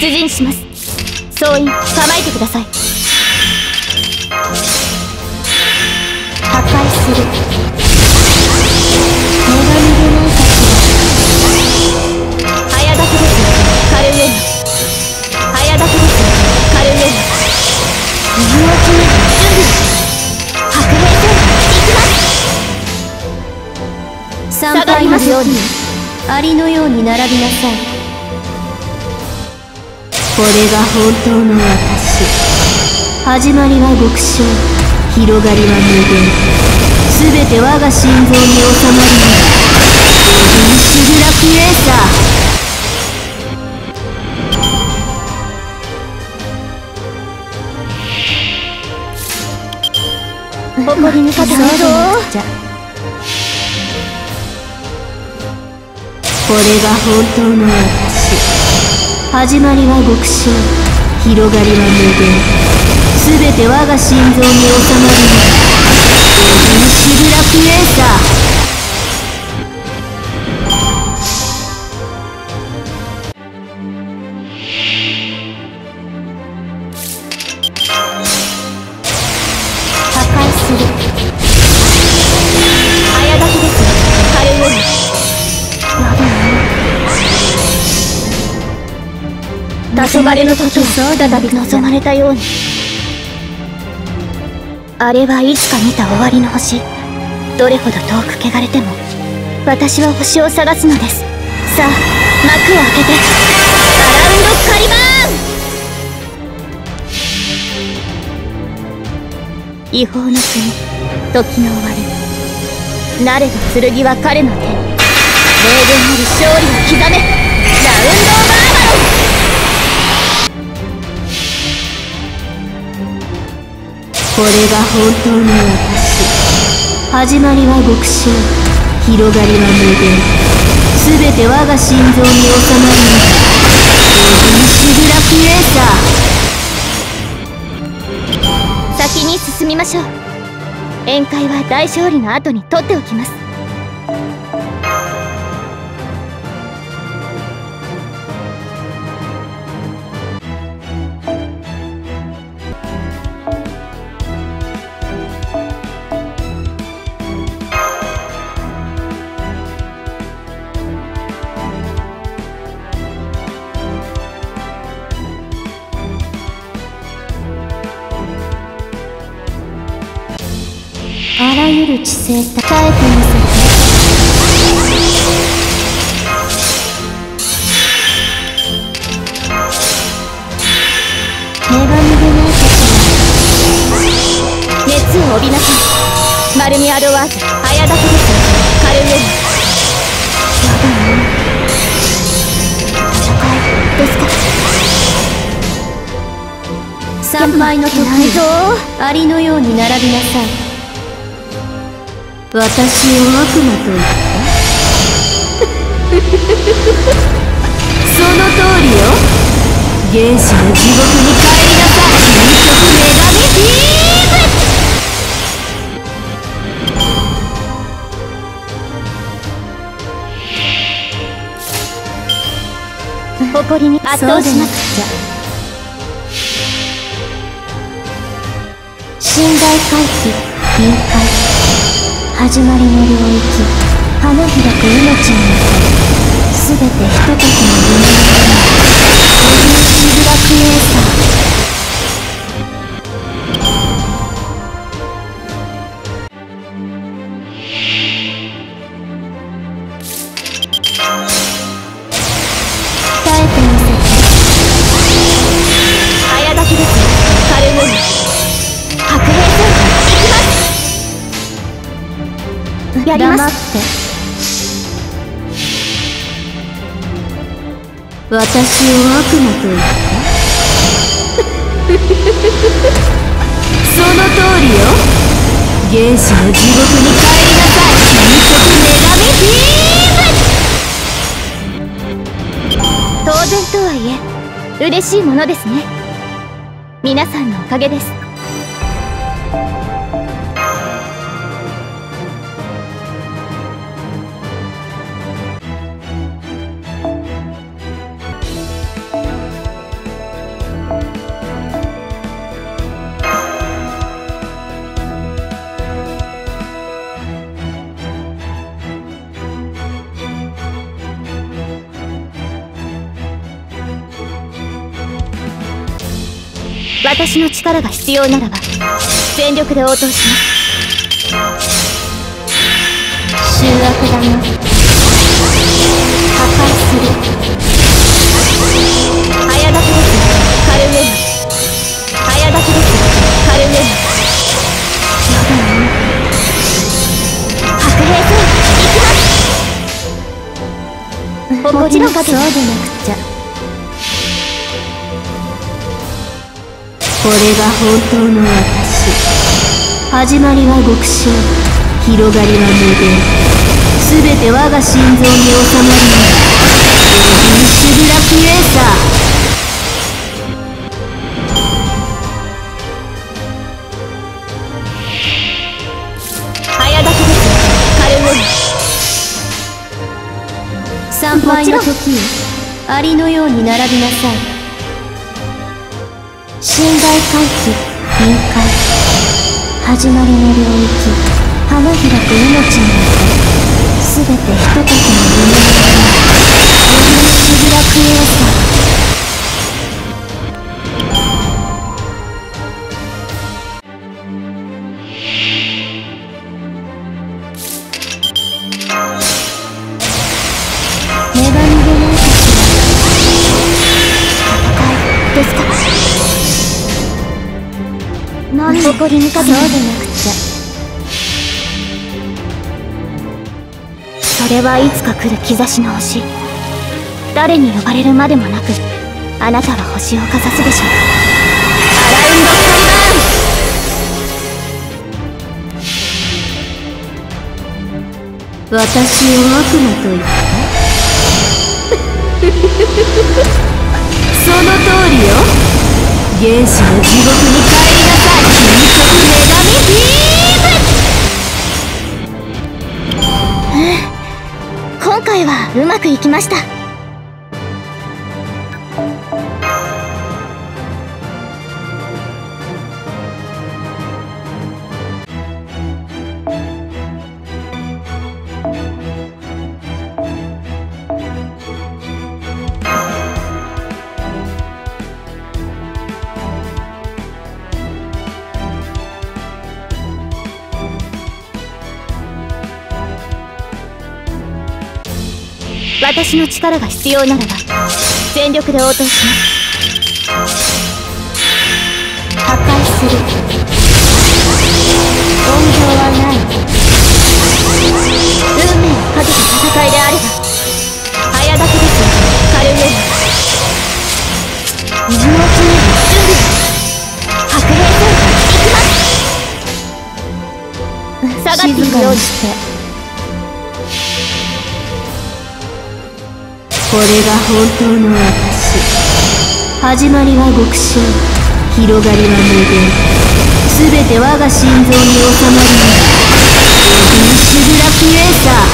出陣します。総員構えてください。破壊する。女神でないかしら。早立てです。カルエナ。早立てです。カルエナ。右を決め準備。白兵戦行きます。参拝のようにアリのように並びなさい。これが本当の私。始まりは極小、広がりは無限。すべて我が心臓に収まりフィニッシュグラクエーサー。誇りに勝つぞ。これが本当の私。始まりは極小、広がりは無限。すべて我が心臓に収まりフィニッシュグラクエーサー。破壊する。早立ちです。カルエナ。黄昏の時を再び望まれたように。あれはいつか見た終わりの星。どれほど遠く汚れても私は星を探すのです。さあ幕を開けてアラウンドカリバーン。違法の国、時の終わり。なれど剣は彼の手に。名言なる勝利を刻め。ラウンド・オブ・アバロン。これが本当の私。始まりは極小、広がりは無限。すべて我が心臓に収まりフィニッシュグラクエーサー。先に進みましょう。宴会は大勝利の後に取っておきます。あらゆる知性耐えてみせて。女神でないかしら。熱を帯びなさい。マルミアドワーズ早立てです。カルエナ。やだな。戦いですか。参拝の時にアリのように並びなさい。私を悪魔と言ったその通りよ。原始の地獄に帰りなさい。究極女神ビーム。誇りに圧倒しなくちゃ。信頼回帰、臨界。始まりの領域、花開く命の中。すべてひとときの夢のように。フィニッシュグラクエーサー。耐えてみせて。早立ちです。カルエナ。白兵戦行きます。やります。私を悪魔と言ったその通りよ。原始の地獄に帰りなさい。究極女神ビーム。当然とはいえ嬉しいものですね。皆さんのおかげです。 私の力が必要ならば全力で応答します。醜悪だな。破壊する。早立てです。カルウェア。早立てです。カルウェア。やだな。白兵戦行きます。もちろんそうでなくちゃ。これが本当の私。始まりは極小、広がりは無限。すべて我が心臓に収まり、フィニッシュブラックエーサー。早立てです。カルウェイ。参拝の時よ、アリのように並びなさい。信頼回帰、臨界。始まりの領域、花開く命の中、すべてひとときの夢の中、フィニッシュブラックエーサー。女神でないかしら。戦いですか。何誇りにかけそうでなくちゃ。それはいつか来る兆しの星。誰に呼ばれるまでもなく、あなたは星をかざすでしょう。アラウンド3番。私を悪魔と言ったその通りよ。原始の地獄に帰りなさい。究極女神ビーム。今回はうまくいきました。私の力が必要ならば全力で応答します。破壊する。温情はない。運命をかけた戦いであれば早立てです。カルウェア。水の決める準備。白兵戦行きます。下がっているようにして。これが本当の私。始まりは極小、広がりは無限。すべて我が心臓に収まり、フィニッシュブラックエー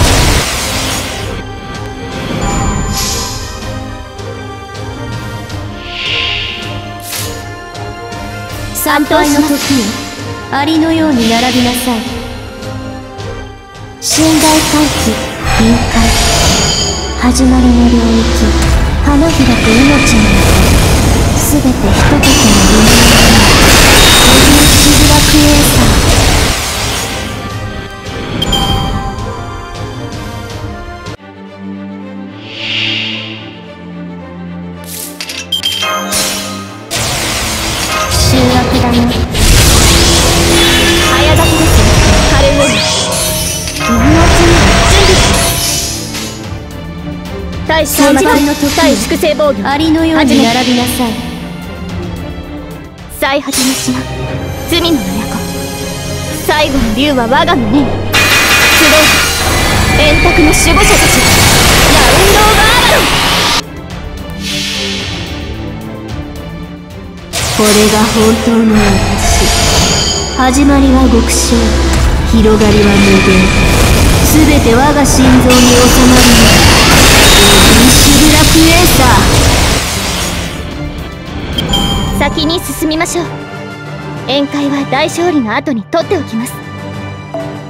サー。参拝の時よ、アリのように並びなさい。信頼回帰、臨界。始まりの領域、花開く命の中、すべてひとときの夢の中、フィニッシュブラックエーサー。醜悪だな。早立てです。カルウェイ。水のうちに準備。対参拝の時、対粛清防御。アリのように並びなさい。最果ての品、罪の都。最後の竜は我が胸に。集う円卓の守護者たち。ラウンド・オブ・アバロン。これが本当の私。始まりは極小、広がりは無限。すべて我が心臓に収まり、フィニッシュブラックエーサー。先に進みましょう。宴会は大勝利の後に取っておきます。